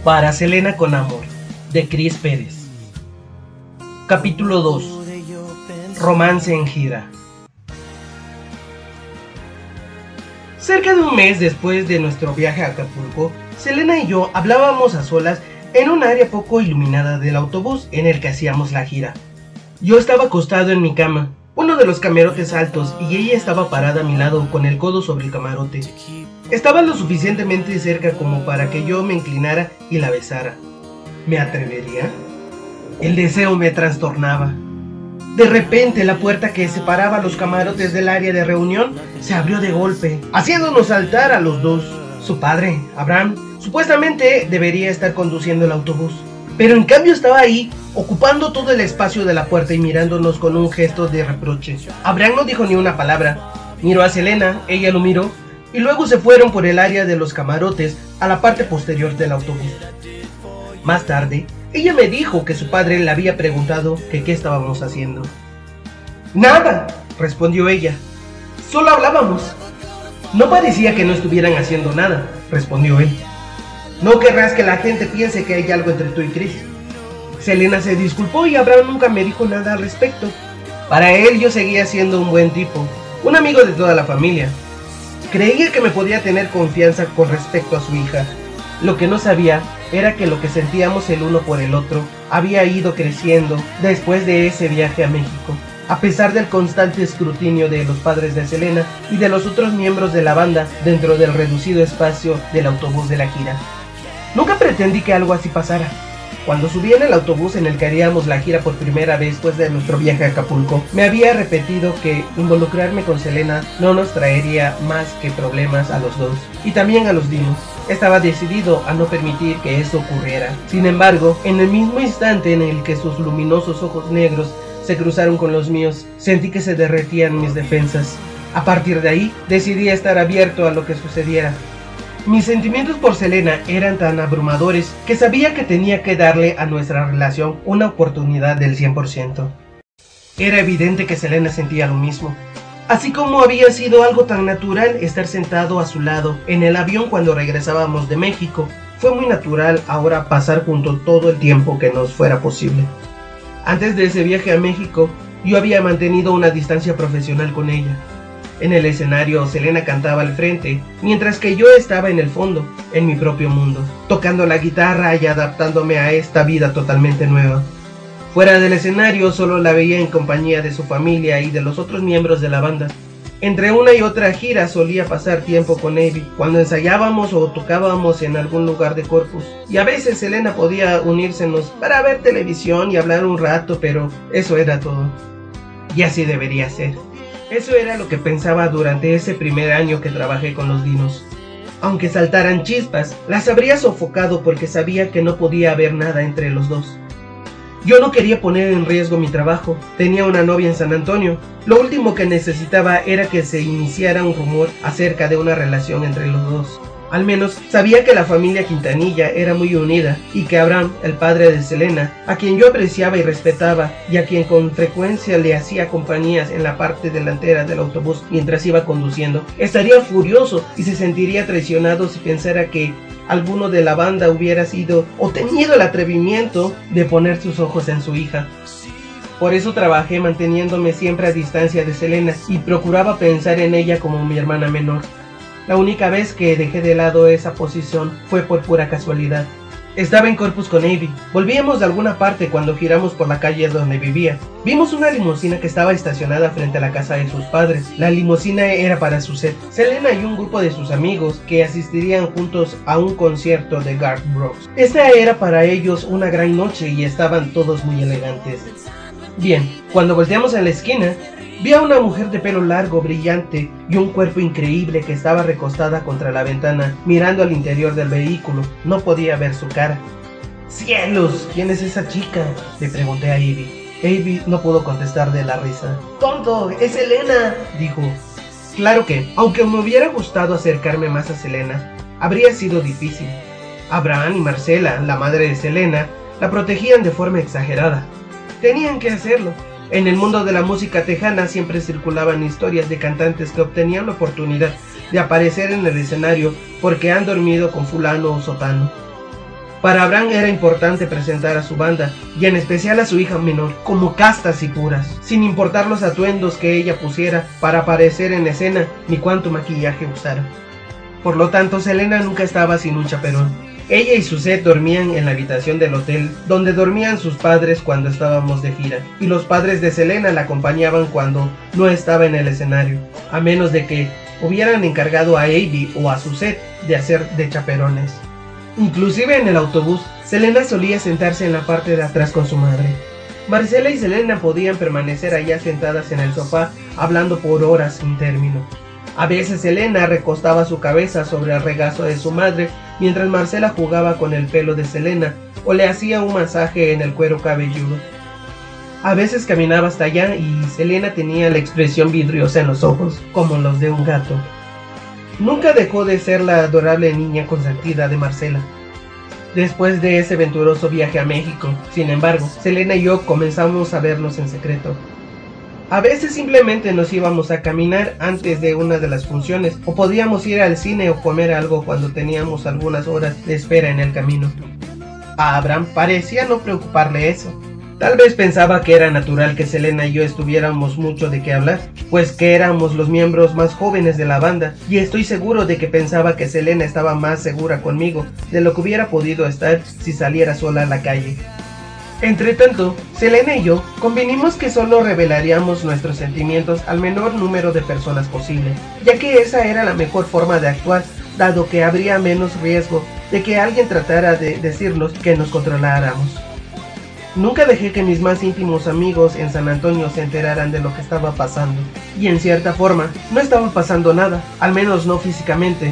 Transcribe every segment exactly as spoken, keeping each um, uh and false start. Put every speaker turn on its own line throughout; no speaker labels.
Para Selena con amor, de Cris Pérez. Capítulo dos. Romance en gira. Cerca de un mes después de nuestro viaje a Acapulco, Selena y yo hablábamos a solas en un área poco iluminada del autobús en el que hacíamos la gira. Yo estaba acostado en mi cama, uno de los camarotes altos, y ella estaba parada a mi lado con el codo sobre el camarote. Estaba lo suficientemente cerca como para que yo me inclinara y la besara. ¿Me atrevería? El deseo me trastornaba. De repente la puerta que separaba los camarotes del área de reunión se abrió de golpe, haciéndonos saltar a los dos. Su padre, Abraham, supuestamente debería estar conduciendo el autobús, pero en cambio estaba ahí, ocupando todo el espacio de la puerta y mirándonos con un gesto de reproche. Abraham no dijo ni una palabra. Miró a Selena, ella lo miró, y luego se fueron por el área de los camarotes a la parte posterior del autobús. Más tarde, ella me dijo que su padre le había preguntado que qué estábamos haciendo. «Nada», respondió ella, «solo hablábamos». «No parecía que no estuvieran haciendo nada», respondió él. «No querrás que la gente piense que hay algo entre tú y Cris». Selena se disculpó y Abraham nunca me dijo nada al respecto. Para él yo seguía siendo un buen tipo, un amigo de toda la familia. Creía que me podía tener confianza con respecto a su hija. Lo que no sabía era que lo que sentíamos el uno por el otro había ido creciendo después de ese viaje a México, a pesar del constante escrutinio de los padres de Selena y de los otros miembros de la banda dentro del reducido espacio del autobús de la gira. Nunca pretendí que algo así pasara. Cuando subí en el autobús en el que haríamos la gira por primera vez después de nuestro viaje a Acapulco, me había repetido que involucrarme con Selena no nos traería más que problemas a los dos, y también a los dinos. Estaba decidido a no permitir que eso ocurriera. Sin embargo, en el mismo instante en el que sus luminosos ojos negros se cruzaron con los míos, sentí que se derretían mis defensas. A partir de ahí, decidí estar abierto a lo que sucediera. Mis sentimientos por Selena eran tan abrumadores que sabía que tenía que darle a nuestra relación una oportunidad del cien por ciento. Era evidente que Selena sentía lo mismo. Así como había sido algo tan natural estar sentado a su lado en el avión cuando regresábamos de México, fue muy natural ahora pasar juntos todo el tiempo que nos fuera posible. Antes de ese viaje a México, yo había mantenido una distancia profesional con ella. En el escenario, Selena cantaba al frente, mientras que yo estaba en el fondo, en mi propio mundo, tocando la guitarra y adaptándome a esta vida totalmente nueva. Fuera del escenario, solo la veía en compañía de su familia y de los otros miembros de la banda. Entre una y otra gira solía pasar tiempo con Abby, cuando ensayábamos o tocábamos en algún lugar de Corpus, y a veces Selena podía unírsenos para ver televisión y hablar un rato, pero eso era todo. Y así debería ser. Eso era lo que pensaba durante ese primer año que trabajé con los dinos. Aunque saltaran chispas, las habría sofocado porque sabía que no podía haber nada entre los dos. Yo no quería poner en riesgo mi trabajo. Tenía una novia en San Antonio. Lo último que necesitaba era que se iniciara un rumor acerca de una relación entre los dos. Al menos sabía que la familia Quintanilla era muy unida y que Abraham, el padre de Selena, a quien yo apreciaba y respetaba y a quien con frecuencia le hacía compañías en la parte delantera del autobús mientras iba conduciendo, estaría furioso y se sentiría traicionado si pensara que alguno de la banda hubiera sido o tenido el atrevimiento de poner sus ojos en su hija. Por eso trabajé manteniéndome siempre a distancia de Selena y procuraba pensar en ella como mi hermana menor. La única vez que dejé de lado esa posición fue por pura casualidad. Estaba en Corpus con Abby. Volvíamos de alguna parte cuando giramos por la calle donde vivía. Vimos una limusina que estaba estacionada frente a la casa de sus padres. La limusina era para su set. Selena y un grupo de sus amigos que asistirían juntos a un concierto de Garth Brooks. Esta era para ellos una gran noche y estaban todos muy elegantes. Bien, cuando volteamos en la esquina, vi a una mujer de pelo largo, brillante y un cuerpo increíble que estaba recostada contra la ventana, mirando al interior del vehículo. No podía ver su cara. ¡Cielos! ¿Quién es esa chica?, le pregunté a Abby. Abby no pudo contestar de la risa. ¡Tonto! ¡Es Selena!, dijo. Claro que, aunque me hubiera gustado acercarme más a Selena, habría sido difícil. Abraham y Marcela, la madre de Selena, la protegían de forma exagerada. Tenían que hacerlo. En el mundo de la música tejana siempre circulaban historias de cantantes que obtenían la oportunidad de aparecer en el escenario porque han dormido con fulano o sotano. Para Abraham era importante presentar a su banda, y en especial a su hija menor, como castas y puras, sin importar los atuendos que ella pusiera para aparecer en escena, ni cuánto maquillaje usara. Por lo tanto, Selena nunca estaba sin un chaperón. Ella y Suzette dormían en la habitación del hotel, donde dormían sus padres cuando estábamos de gira, y los padres de Selena la acompañaban cuando no estaba en el escenario, a menos de que hubieran encargado a Avi o a Suzette de hacer de chaperones. Inclusive en el autobús, Selena solía sentarse en la parte de atrás con su madre. Marcela y Selena podían permanecer allá sentadas en el sofá, hablando por horas sin término. A veces Selena recostaba su cabeza sobre el regazo de su madre, mientras Marcela jugaba con el pelo de Selena o le hacía un masaje en el cuero cabelludo. A veces caminaba hasta allá y Selena tenía la expresión vidriosa en los ojos, como los de un gato. Nunca dejó de ser la adorable niña consentida de Marcela. Después de ese venturoso viaje a México, sin embargo, Selena y yo comenzamos a vernos en secreto. A veces simplemente nos íbamos a caminar antes de una de las funciones, o podíamos ir al cine o comer algo cuando teníamos algunas horas de espera en el camino. A Abraham parecía no preocuparle eso. Tal vez pensaba que era natural que Selena y yo estuviéramos mucho de qué hablar, pues que éramos los miembros más jóvenes de la banda, y estoy seguro de que pensaba que Selena estaba más segura conmigo de lo que hubiera podido estar si saliera sola a la calle. Entre tanto, Selena y yo convinimos que solo revelaríamos nuestros sentimientos al menor número de personas posible, ya que esa era la mejor forma de actuar, dado que habría menos riesgo de que alguien tratara de decirnos que nos controláramos. Nunca dejé que mis más íntimos amigos en San Antonio se enteraran de lo que estaba pasando, y en cierta forma, no estaba pasando nada, al menos no físicamente.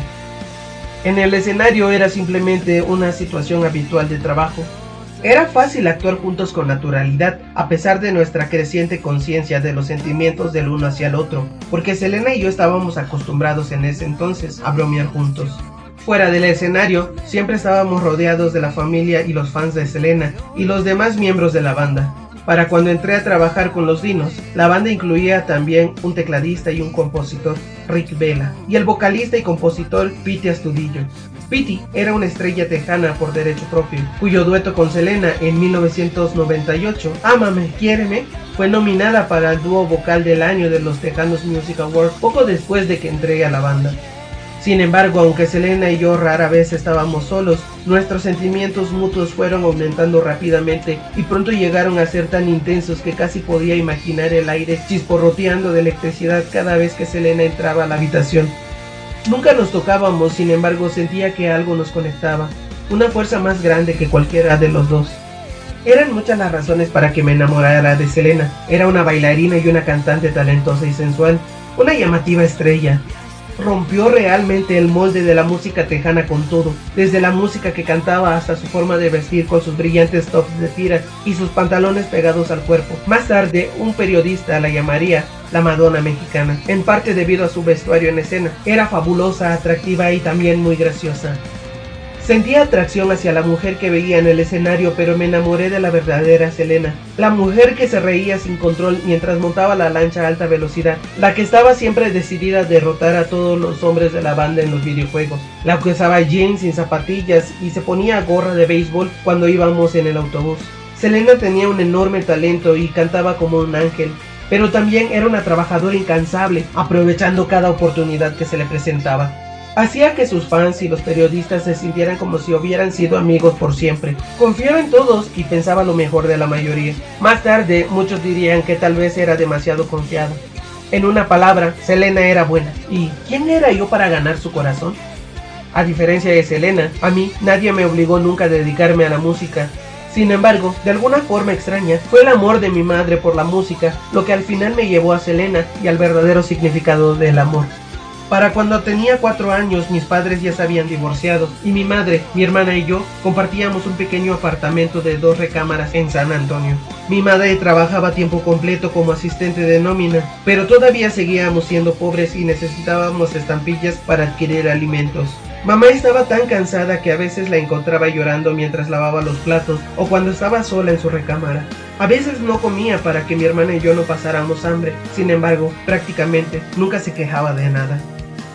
En el escenario era simplemente una situación habitual de trabajo. Era fácil actuar juntos con naturalidad, a pesar de nuestra creciente conciencia de los sentimientos del uno hacia el otro, porque Selena y yo estábamos acostumbrados en ese entonces a bromear juntos. Fuera del escenario, siempre estábamos rodeados de la familia y los fans de Selena y los demás miembros de la banda. Para cuando entré a trabajar con los Dinos, la banda incluía también un tecladista y un compositor, Rick Vela, y el vocalista y compositor Pete Astudillo. Pete era una estrella tejana por derecho propio, cuyo dueto con Selena en mil novecientos noventa y ocho, Ámame, Quiéreme, fue nominada para el dúo vocal del año de los Tejanos Music Awards poco después de que entré a la banda. Sin embargo, aunque Selena y yo rara vez estábamos solos, nuestros sentimientos mutuos fueron aumentando rápidamente y pronto llegaron a ser tan intensos que casi podía imaginar el aire chisporroteando de electricidad cada vez que Selena entraba a la habitación. Nunca nos tocábamos, sin embargo sentía que algo nos conectaba, una fuerza más grande que cualquiera de los dos. Eran muchas las razones para que me enamorara de Selena. Era una bailarina y una cantante talentosa y sensual, una llamativa estrella. Rompió realmente el molde de la música tejana con todo, desde la música que cantaba hasta su forma de vestir con sus brillantes tops de tira y sus pantalones pegados al cuerpo. Más tarde, un periodista la llamaría la Madonna mexicana, en parte debido a su vestuario en escena. Era fabulosa, atractiva y también muy graciosa. Sentía atracción hacia la mujer que veía en el escenario, pero me enamoré de la verdadera Selena, la mujer que se reía sin control mientras montaba la lancha a alta velocidad, la que estaba siempre decidida a derrotar a todos los hombres de la banda en los videojuegos, la que usaba jeans sin zapatillas y se ponía gorra de béisbol cuando íbamos en el autobús. Selena tenía un enorme talento y cantaba como un ángel, pero también era una trabajadora incansable, aprovechando cada oportunidad que se le presentaba. Hacía que sus fans y los periodistas se sintieran como si hubieran sido amigos por siempre. Confiaba en todos y pensaba lo mejor de la mayoría. Más tarde, muchos dirían que tal vez era demasiado confiado. En una palabra, Selena era buena. ¿Y quién era yo para ganar su corazón? A diferencia de Selena, a mí nadie me obligó nunca a dedicarme a la música. Sin embargo, de alguna forma extraña, fue el amor de mi madre por la música lo que al final me llevó a Selena y al verdadero significado del amor. Para cuando tenía cuatro años, mis padres ya se habían divorciado y mi madre, mi hermana y yo compartíamos un pequeño apartamento de dos recámaras en San Antonio. Mi madre trabajaba a tiempo completo como asistente de nómina, pero todavía seguíamos siendo pobres y necesitábamos estampillas para adquirir alimentos. Mamá estaba tan cansada que a veces la encontraba llorando mientras lavaba los platos o cuando estaba sola en su recámara. A veces no comía para que mi hermana y yo no pasáramos hambre, sin embargo, prácticamente nunca se quejaba de nada.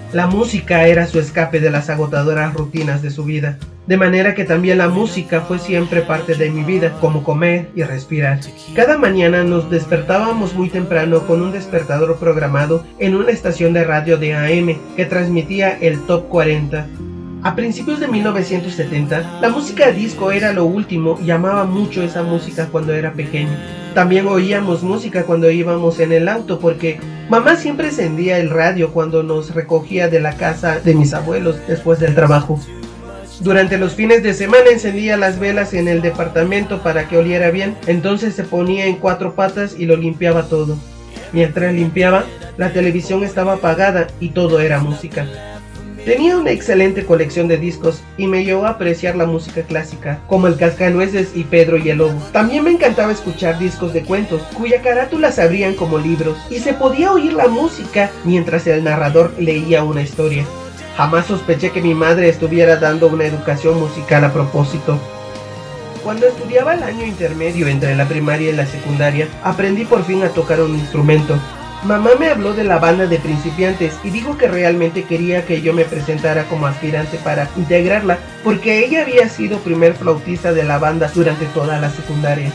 La música era su escape de las agotadoras rutinas de su vida, de manera que también la música fue siempre parte de mi vida, como comer y respirar. Cada mañana nos despertábamos muy temprano con un despertador programado en una estación de radio de A M que transmitía el Top cuarenta. A principios de mil novecientos setenta, la música disco era lo último y amaba mucho esa música cuando era pequeño. También oíamos música cuando íbamos en el auto porque mamá siempre encendía el radio cuando nos recogía de la casa de mis abuelos después del trabajo. Durante los fines de semana encendía las velas en el departamento para que oliera bien, entonces se ponía en cuatro patas y lo limpiaba todo. Mientras limpiaba, la televisión estaba apagada y todo era música. Tenía una excelente colección de discos y me llevó a apreciar la música clásica, como el Cascanueces y Pedro y el Lobo. También me encantaba escuchar discos de cuentos, cuya carátula se abrían como libros, y se podía oír la música mientras el narrador leía una historia. Jamás sospeché que mi madre estuviera dando una educación musical a propósito. Cuando estudiaba el año intermedio entre la primaria y la secundaria, aprendí por fin a tocar un instrumento. Mamá me habló de la banda de principiantes y dijo que realmente quería que yo me presentara como aspirante para integrarla, porque ella había sido primer flautista de la banda durante toda la secundaria.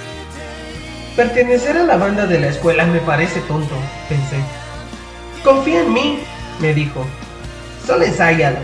Pertenecer a la banda de la escuela me parece tonto, pensé. Confía en mí, me dijo. Solo ensáyalo.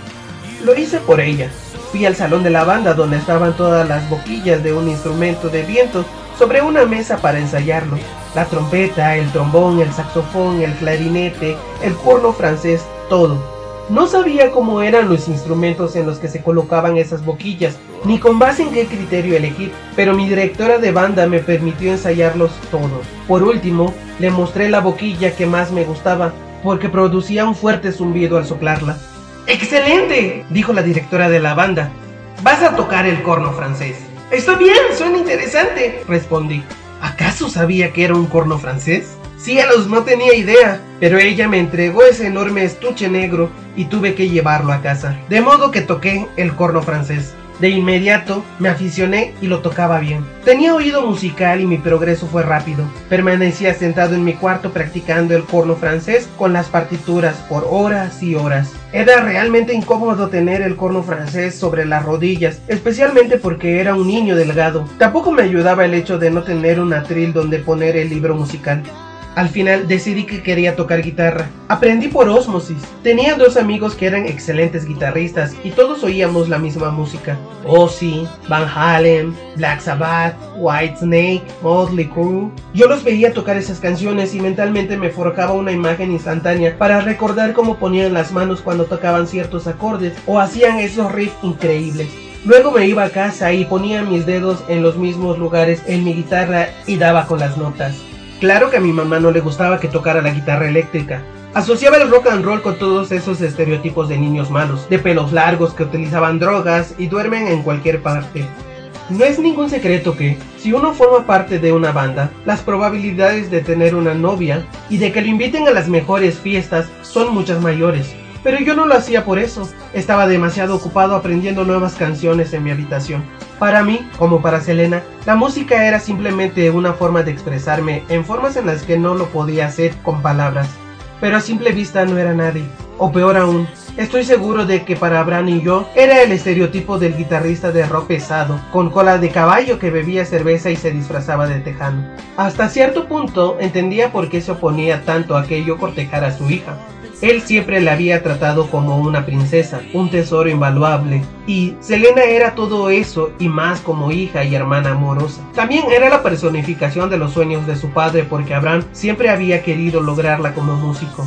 Lo hice por ella. Fui al salón de la banda donde estaban todas las boquillas de un instrumento de viento sobre una mesa para ensayarlo. La trompeta, el trombón, el saxofón, el clarinete, el corno francés, todo. No sabía cómo eran los instrumentos en los que se colocaban esas boquillas, ni con base en qué criterio elegir, pero mi directora de banda me permitió ensayarlos todos. Por último, le mostré la boquilla que más me gustaba, porque producía un fuerte zumbido al soplarla. ¡Excelente!, dijo la directora de la banda. Vas a tocar el corno francés. Está bien, suena interesante, respondí. ¿Acaso sabía que era un corno francés? Cielos, no tenía idea, pero ella me entregó ese enorme estuche negro y tuve que llevarlo a casa, de modo que toqué el corno francés. De inmediato me aficioné y lo tocaba bien. Tenía oído musical y mi progreso fue rápido. Permanecía sentado en mi cuarto practicando el corno francés con las partituras por horas y horas. Era realmente incómodo tener el corno francés sobre las rodillas, especialmente porque era un niño delgado. Tampoco me ayudaba el hecho de no tener un atril donde poner el libro musical. Al final decidí que quería tocar guitarra. Aprendí por ósmosis. Tenía dos amigos que eran excelentes guitarristas y todos oíamos la misma música. Ozzy, Van Halen, Black Sabbath, Whitesnake, Motley Crue. Yo los veía tocar esas canciones y mentalmente me forjaba una imagen instantánea para recordar cómo ponían las manos cuando tocaban ciertos acordes o hacían esos riffs increíbles. Luego me iba a casa y ponía mis dedos en los mismos lugares en mi guitarra y daba con las notas. Claro que a mi mamá no le gustaba que tocara la guitarra eléctrica. Asociaba el rock and roll con todos esos estereotipos de niños malos, de pelos largos que utilizaban drogas y duermen en cualquier parte. No es ningún secreto que, si uno forma parte de una banda, las probabilidades de tener una novia y de que lo inviten a las mejores fiestas son muchas mayores. Pero yo no lo hacía por eso, estaba demasiado ocupado aprendiendo nuevas canciones en mi habitación. Para mí, como para Selena, la música era simplemente una forma de expresarme en formas en las que no lo podía hacer con palabras. Pero a simple vista no era nadie, o peor aún, estoy seguro de que para Bran y yo era el estereotipo del guitarrista de rock pesado, con cola de caballo que bebía cerveza y se disfrazaba de tejano. Hasta cierto punto entendía por qué se oponía tanto a que yo cortejara a su hija. Él siempre la había tratado como una princesa, un tesoro invaluable, y Selena era todo eso y más como hija y hermana amorosa. También era la personificación de los sueños de su padre porque Abraham siempre había querido lograrla como músico.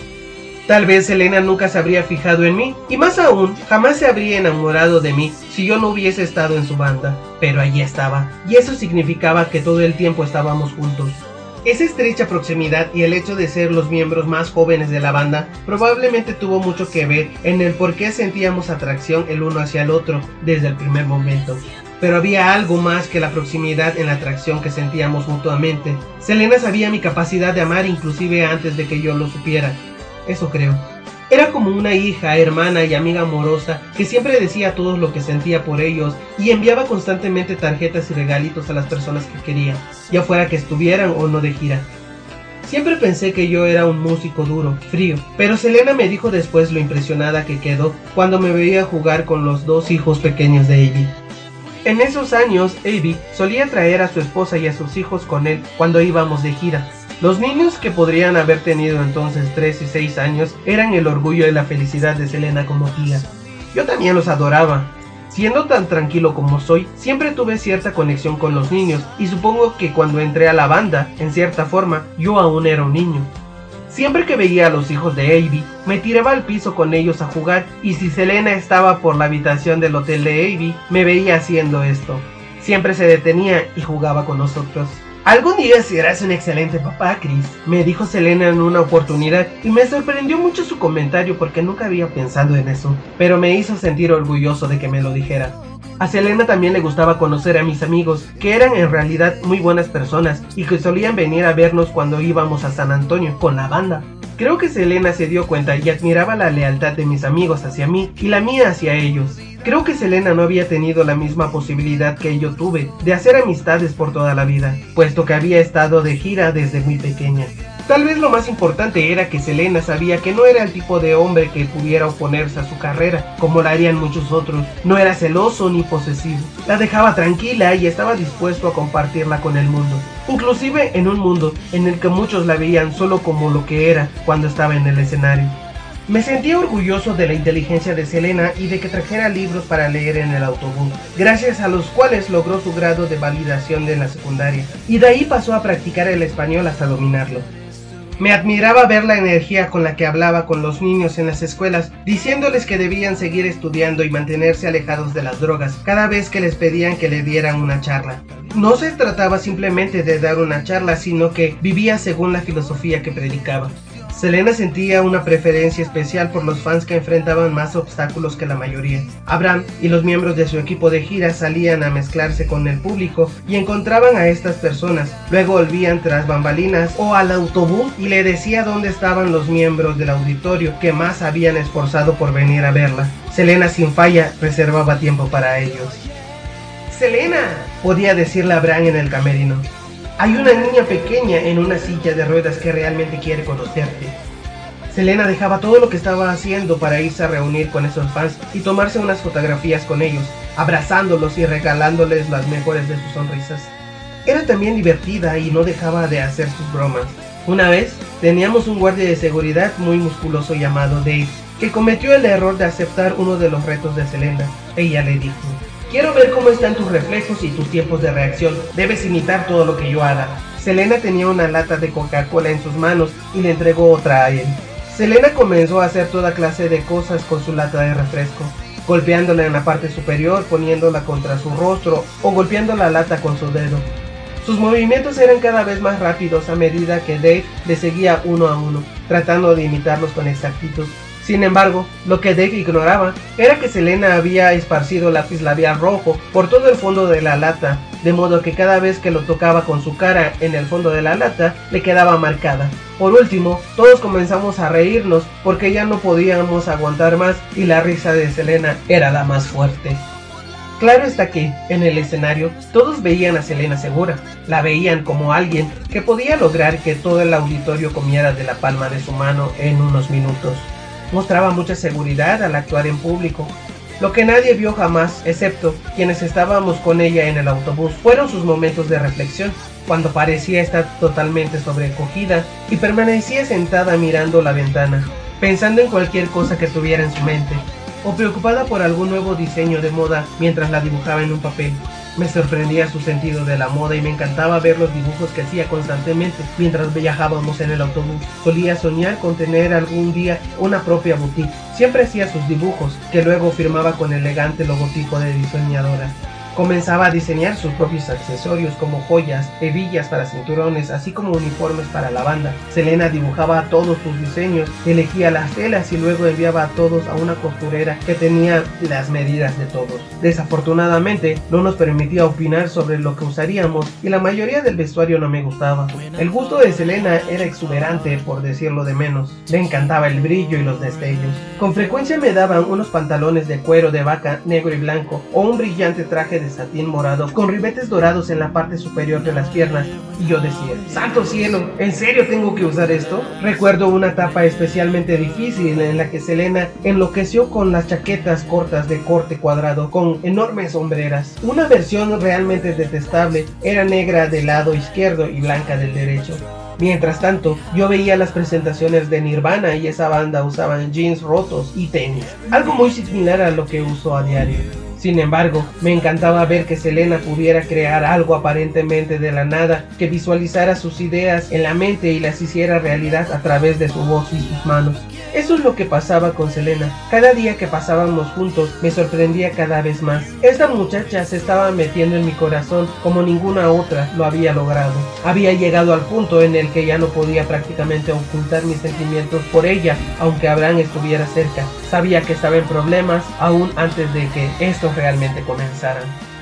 Tal vez Selena nunca se habría fijado en mí, y más aún, jamás se habría enamorado de mí si yo no hubiese estado en su banda, pero allí estaba, y eso significaba que todo el tiempo estábamos juntos. Esa estrecha proximidad y el hecho de ser los miembros más jóvenes de la banda probablemente tuvo mucho que ver en el por qué sentíamos atracción el uno hacia el otro desde el primer momento. Pero había algo más que la proximidad en la atracción que sentíamos mutuamente. Selena sabía mi capacidad de amar inclusive antes de que yo lo supiera. Eso creo. Era como una hija, hermana y amiga amorosa que siempre decía todo lo que sentía por ellos y enviaba constantemente tarjetas y regalitos a las personas que quería, ya fuera que estuvieran o no de gira. Siempre pensé que yo era un músico duro, frío, pero Selena me dijo después lo impresionada que quedó cuando me veía jugar con los dos hijos pequeños de Avi. En esos años, Avi solía traer a su esposa y a sus hijos con él cuando íbamos de gira. Los niños, que podrían haber tenido entonces tres y seis años, eran el orgullo y la felicidad de Selena como tía. Yo también los adoraba. Siendo tan tranquilo como soy, siempre tuve cierta conexión con los niños, y supongo que cuando entré a la banda, en cierta forma, yo aún era un niño. Siempre que veía a los hijos de Avi, me tiraba al piso con ellos a jugar, y si Selena estaba por la habitación del hotel de Avi, me veía haciendo esto. Siempre se detenía y jugaba con nosotros. Algún día serás un excelente papá, Chris, me dijo Selena en una oportunidad, y me sorprendió mucho su comentario porque nunca había pensado en eso, pero me hizo sentir orgulloso de que me lo dijera. A Selena también le gustaba conocer a mis amigos, que eran en realidad muy buenas personas y que solían venir a vernos cuando íbamos a San Antonio con la banda. Creo que Selena se dio cuenta y admiraba la lealtad de mis amigos hacia mí y la mía hacia ellos. Creo que Selena no había tenido la misma posibilidad que yo tuve de hacer amistades por toda la vida, puesto que había estado de gira desde muy pequeña. Tal vez lo más importante era que Selena sabía que no era el tipo de hombre que pudiera oponerse a su carrera, como lo harían muchos otros. No era celoso ni posesivo. La dejaba tranquila y estaba dispuesto a compartirla con el mundo. Inclusive en un mundo en el que muchos la veían solo como lo que era cuando estaba en el escenario. Me sentía orgulloso de la inteligencia de Selena y de que trajera libros para leer en el autobús, gracias a los cuales logró su grado de validación de la secundaria, y de ahí pasó a practicar el español hasta dominarlo. Me admiraba ver la energía con la que hablaba con los niños en las escuelas, diciéndoles que debían seguir estudiando y mantenerse alejados de las drogas cada vez que les pedían que le dieran una charla. No se trataba simplemente de dar una charla, sino que vivía según la filosofía que predicaba. Selena sentía una preferencia especial por los fans que enfrentaban más obstáculos que la mayoría. Abraham y los miembros de su equipo de gira salían a mezclarse con el público y encontraban a estas personas. Luego volvían tras bambalinas o al autobús y le decía dónde estaban los miembros del auditorio que más habían esforzado por venir a verla. Selena sin falla reservaba tiempo para ellos. ¡Selena!, podía decirle a Abraham en el camerino. Hay una niña pequeña en una silla de ruedas que realmente quiere conocerte. Selena dejaba todo lo que estaba haciendo para irse a reunir con esos fans y tomarse unas fotografías con ellos, abrazándolos y regalándoles las mejores de sus sonrisas. Era también divertida y no dejaba de hacer sus bromas. Una vez, teníamos un guardia de seguridad muy musculoso llamado Dave, que cometió el error de aceptar uno de los retos de Selena. Ella le dijo: quiero ver cómo están tus reflejos y tus tiempos de reacción. Debes imitar todo lo que yo haga. Selena tenía una lata de Coca-Cola en sus manos y le entregó otra a él. Selena comenzó a hacer toda clase de cosas con su lata de refresco, golpeándola en la parte superior, poniéndola contra su rostro o golpeando la lata con su dedo. Sus movimientos eran cada vez más rápidos a medida que Dave le seguía uno a uno, tratando de imitarlos con exactitud. Sin embargo, lo que Dave ignoraba era que Selena había esparcido lápiz labial rojo por todo el fondo de la lata, de modo que cada vez que lo tocaba con su cara en el fondo de la lata, le quedaba marcada. Por último, todos comenzamos a reírnos porque ya no podíamos aguantar más y la risa de Selena era la más fuerte. Claro está que, en el escenario, todos veían a Selena segura. La veían como alguien que podía lograr que todo el auditorio comiera de la palma de su mano en unos minutos. Mostraba mucha seguridad al actuar en público. Lo que nadie vio jamás, excepto quienes estábamos con ella en el autobús, fueron sus momentos de reflexión, cuando parecía estar totalmente sobrecogida y permanecía sentada mirando la ventana, pensando en cualquier cosa que tuviera en su mente, o preocupada por algún nuevo diseño de moda mientras la dibujaba en un papel. Me sorprendía su sentido de la moda y me encantaba ver los dibujos que hacía constantemente mientras viajábamos en el autobús. Solía soñar con tener algún día una propia boutique. Siempre hacía sus dibujos, que luego firmaba con elegante logotipo de diseñadora. Comenzaba a diseñar sus propios accesorios como joyas, hebillas para cinturones, así como uniformes para la banda. Selena dibujaba todos sus diseños, elegía las telas y luego enviaba a todos a una costurera que tenía las medidas de todos. Desafortunadamente, no nos permitía opinar sobre lo que usaríamos y la mayoría del vestuario no me gustaba. El gusto de Selena era exuberante, por decirlo de menos. Le encantaba el brillo y los destellos. Con frecuencia me daban unos pantalones de cuero de vaca negro y blanco o un brillante traje de de satín morado con ribetes dorados en la parte superior de las piernas, y yo decía, ¡santo cielo! ¿En serio tengo que usar esto? Recuerdo una etapa especialmente difícil en la que Selena enloqueció con las chaquetas cortas de corte cuadrado con enormes sombreras. Una versión realmente detestable era negra del lado izquierdo y blanca del derecho. Mientras tanto, yo veía las presentaciones de Nirvana y esa banda usaban jeans rotos y tenis, algo muy similar a lo que uso a diario. Sin embargo, me encantaba ver que Selena pudiera crear algo aparentemente de la nada, que visualizara sus ideas en la mente y las hiciera realidad a través de su voz y sus manos. Eso es lo que pasaba con Selena. Cada día que pasábamos juntos me sorprendía cada vez más. Esta muchacha se estaba metiendo en mi corazón como ninguna otra lo había logrado. Había llegado al punto en el que ya no podía prácticamente ocultar mis sentimientos por ella, aunque Abraham estuviera cerca. Sabía que estaba en problemas aún antes de que estos realmente comenzaran.